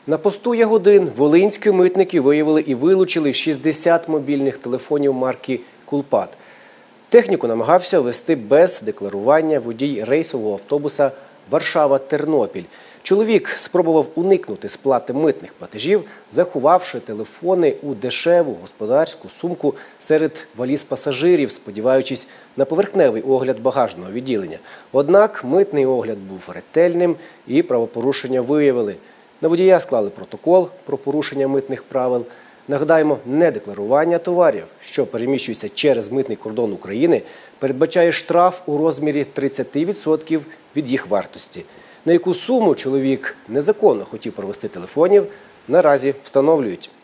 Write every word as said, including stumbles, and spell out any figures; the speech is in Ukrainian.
На посту Ягодин волинські митники виявили і вилучили шістдесят мобільних телефонів марки «Кулпат». Техніку намагався вести без декларування водій рейсового автобуса Варшава-Тернопіль. Чоловік спробував уникнути сплати митних платежів, заховавши телефони у дешеву господарську сумку серед валіз пасажирів, сподіваючись на поверхневий огляд багажного відділення. Однак митний огляд був ретельним і правопорушення виявили. На водія склали протокол про порушення митних правил. Нагадаємо, недекларування товарів, що переміщуються через митний кордон України, передбачає штраф у розмірі тридцяти відсотків від їх вартості. На яку суму чоловік незаконно хотів провести телефонів, наразі встановлюють.